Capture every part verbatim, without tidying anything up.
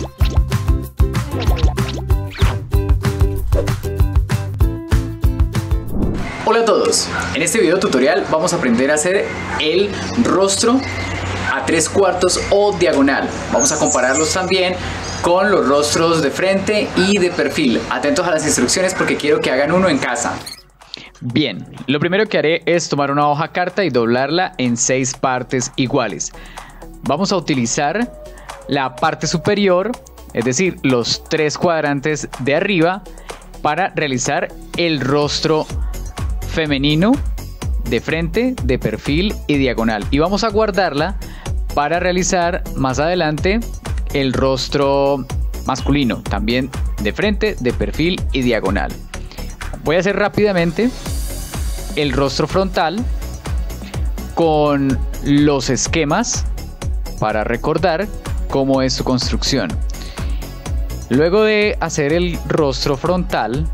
Hola a todos, en este video tutorial vamos a aprender a hacer el rostro a tres cuartos o diagonal. Vamos a compararlos también con los rostros de frente y de perfil. Atentos a las instrucciones porque quiero que hagan uno en casa. Bien, lo primero que haré es tomar una hoja carta y doblarla en seis partes iguales. Vamos a utilizar la parte superior, es decir, los tres cuadrantes de arriba, para realizar el rostro femenino de frente, de perfil y diagonal. Y vamos a guardarla para realizar más adelante el rostro masculino, también de frente, de perfil y diagonal. Voy a hacer rápidamente el rostro frontal con los esquemas para recordar cómo es su construcción. Luego de hacer el rostro frontal,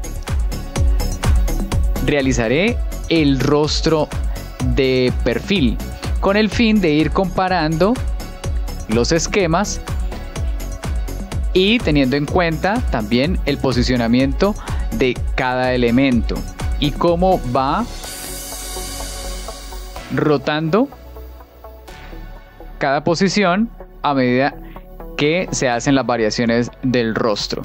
realizaré el rostro de perfil con el fin de ir comparando los esquemas y teniendo en cuenta también el posicionamiento de cada elemento y cómo va rotando cada posición a medida que se hacen las variaciones del rostro.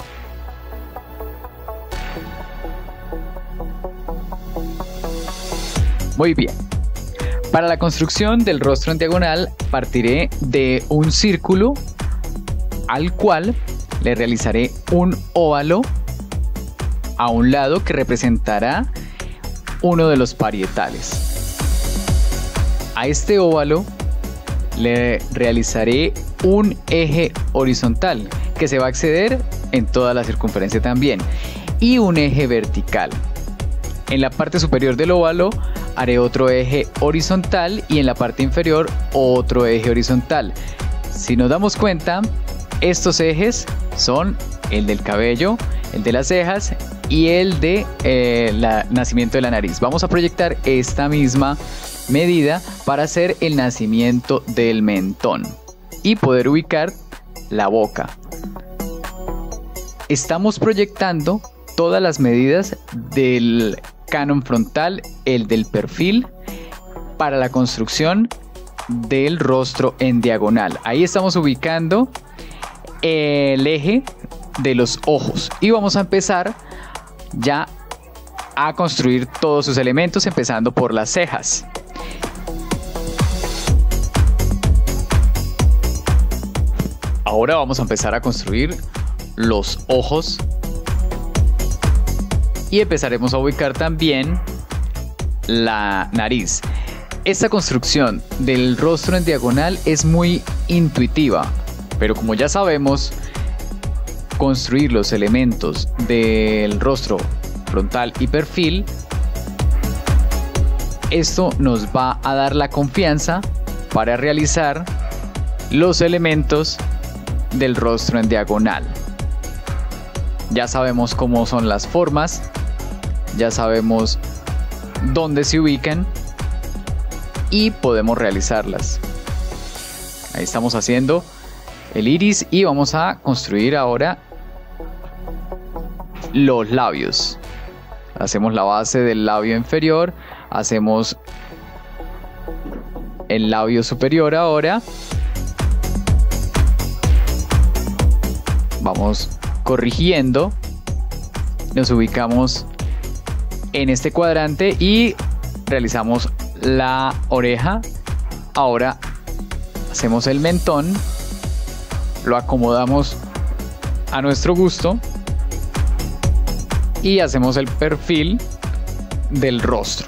Muy bien, para la construcción del rostro en diagonal partiré de un círculo al cual le realizaré un óvalo a un lado que representará uno de los parietales. A este óvalo le realizaré un eje horizontal que se va a acceder en toda la circunferencia también y un eje vertical. En la parte superior del óvalo haré otro eje horizontal y en la parte inferior otro eje horizontal. Si nos damos cuenta, estos ejes son el del cabello, el de las cejas y el de eh, la, nacimiento de la nariz. Vamos a proyectar esta misma medida para hacer el nacimiento del mentón y poder ubicar la boca. Estamos proyectando todas las medidas del canon frontal, el del perfil, para la construcción del rostro en diagonal. Ahí estamos ubicando el eje de los ojos y vamos a empezar ya a construir todos sus elementos, empezando por las cejas. Ahora vamos a empezar a construir los ojos y empezaremos a ubicar también la nariz. Esta construcción del rostro en diagonal es muy intuitiva, pero como ya sabemos, construir los elementos del rostro frontal y perfil, esto nos va a dar la confianza para realizar los elementos del rostro en diagonal. Ya sabemos cómo son las formas, ya sabemos dónde se ubican y podemos realizarlas. Ahí estamos haciendo el iris y vamos a construir ahora los labios. Hacemos la base del labio inferior, hacemos el labio superior ahora. Vamos corrigiendo, nos ubicamos en este cuadrante y realizamos la oreja. Ahora hacemos el mentón, lo acomodamos a nuestro gusto y hacemos el perfil del rostro.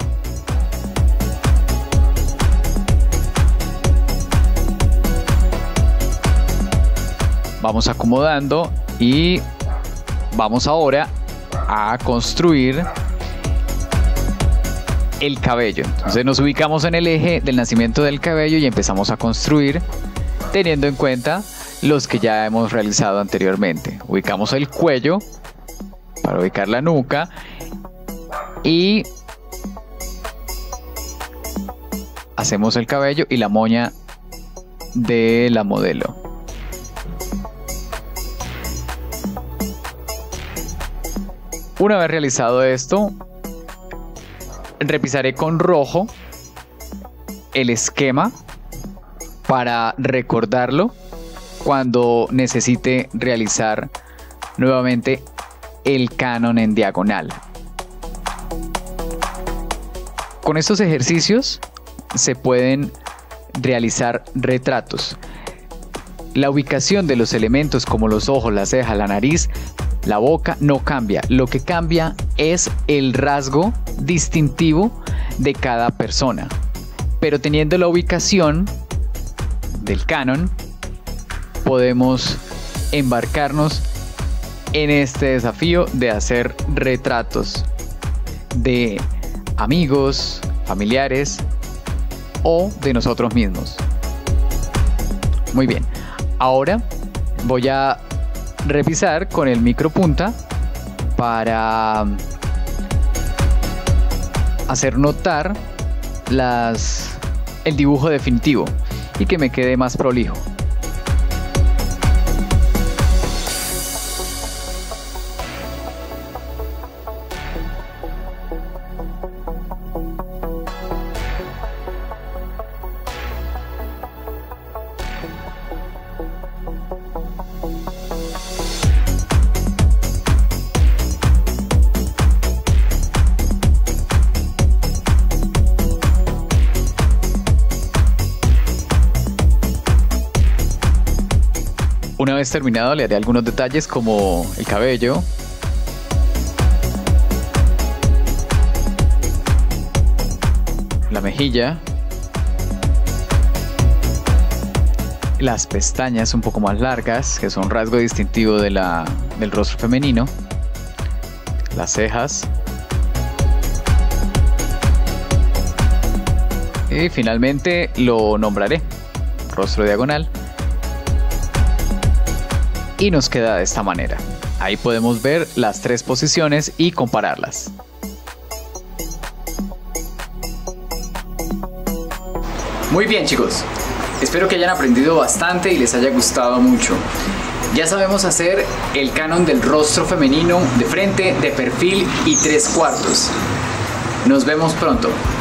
Vamos acomodando y vamos ahora a construir el cabello. Entonces nos ubicamos en el eje del nacimiento del cabello y empezamos a construir teniendo en cuenta los que ya hemos realizado anteriormente. Ubicamos el cuello para ubicar la nuca y hacemos el cabello y la moña de la modelo. Una vez realizado esto, repisaré con rojo el esquema para recordarlo cuando necesite realizar nuevamente el canon en diagonal. Con estos ejercicios se pueden realizar retratos. La ubicación de los elementos como los ojos, las cejas, la nariz, la boca no cambia. Lo que cambia es el rasgo distintivo de cada persona. Pero teniendo la ubicación del canon, podemos embarcarnos en este desafío de hacer retratos de amigos, familiares o de nosotros mismos. Muy bien, ahora voy a revisar con el micropunta para hacer notar las, el dibujo definitivo y que me quede más prolijo. Una vez terminado, le haré algunos detalles como el cabello, la mejilla, las pestañas un poco más largas, que son rasgo distintivo de la, del rostro femenino, las cejas y finalmente lo nombraré rostro diagonal. Y nos queda de esta manera. Ahí podemos ver las tres posiciones y compararlas. Muy bien, chicos, espero que hayan aprendido bastante y les haya gustado mucho. Ya sabemos hacer el canon del rostro femenino de frente, de perfil y tres cuartos. Nos vemos pronto.